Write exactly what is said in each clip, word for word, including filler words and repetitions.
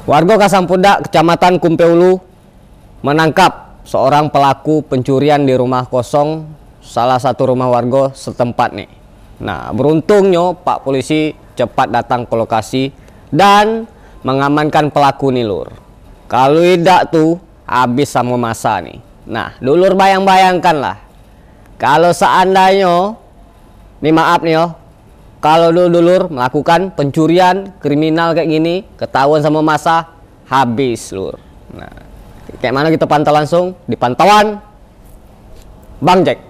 Warga Kasangpudak, Kecamatan Kumpe Ulu, menangkap seorang pelaku pencurian di rumah kosong salah satu rumah warga setempat nih. Nah, beruntungnya Pak Polisi cepat datang ke lokasi dan mengamankan pelaku nih, Lur. Kalau tidak tuh habis sama masa nih. Nah, dulur bayang-bayangkan lah. Kalau seandainya, nih maaf nih yo, kalau dulur-dulur melakukan pencurian kriminal kayak gini, ketahuan sama masa, habis, Lur. Nah, kayak mana kita pantau langsung di pantauan Bang Jack.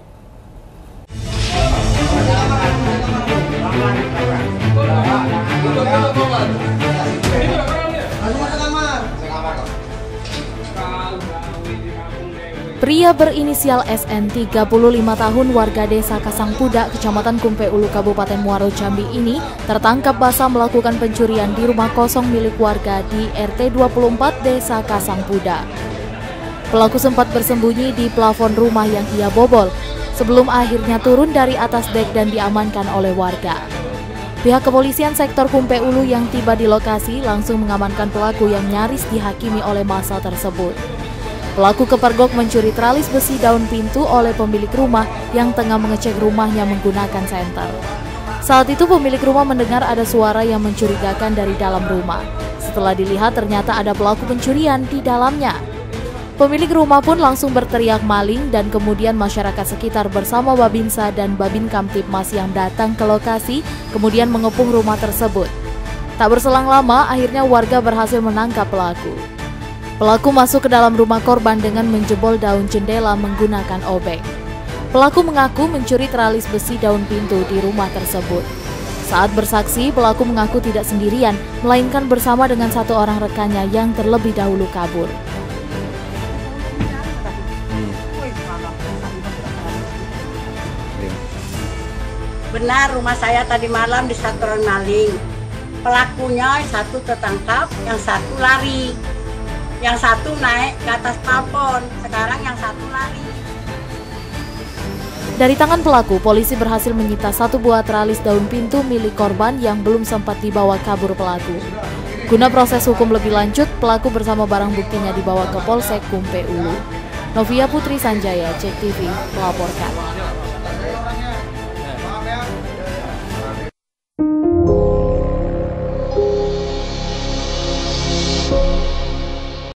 Pria berinisial S N tiga puluh lima tahun warga desa Kasangpudak, Kecamatan Kumpe Ulu, Kabupaten Muaro Jambi ini tertangkap basah melakukan pencurian di rumah kosong milik warga di R T dua puluh empat Desa Kasangpudak. Pelaku sempat bersembunyi di plafon rumah yang ia bobol sebelum akhirnya turun dari atas dek dan diamankan oleh warga. Pihak kepolisian sektor Kumpe Ulu yang tiba di lokasi langsung mengamankan pelaku yang nyaris dihakimi oleh massa tersebut. Pelaku kepergok mencuri tralis besi daun pintu oleh pemilik rumah yang tengah mengecek rumahnya menggunakan senter. Saat itu pemilik rumah mendengar ada suara yang mencurigakan dari dalam rumah. Setelah dilihat ternyata ada pelaku pencurian di dalamnya. Pemilik rumah pun langsung berteriak maling dan kemudian masyarakat sekitar bersama Babinsa dan Babin Kamtipmas yang datang ke lokasi kemudian mengepung rumah tersebut. Tak berselang lama akhirnya warga berhasil menangkap pelaku. Pelaku masuk ke dalam rumah korban dengan menjebol daun jendela menggunakan obeng. Pelaku mengaku mencuri teralis besi daun pintu di rumah tersebut. Saat bersaksi, pelaku mengaku tidak sendirian, melainkan bersama dengan satu orang rekannya yang terlebih dahulu kabur. Benar, rumah saya tadi malam disatroni maling. Pelakunya satu tertangkap, yang satu lari. Yang satu naik ke atas plafon, sekarang yang satu lari. Dari tangan pelaku, polisi berhasil menyita satu buah teralis daun pintu milik korban yang belum sempat dibawa kabur pelaku. Guna proses hukum lebih lanjut, pelaku bersama barang buktinya dibawa ke Polsek Kumpe Ulu. Novia Putri Sanjaya, Cek T V, melaporkan.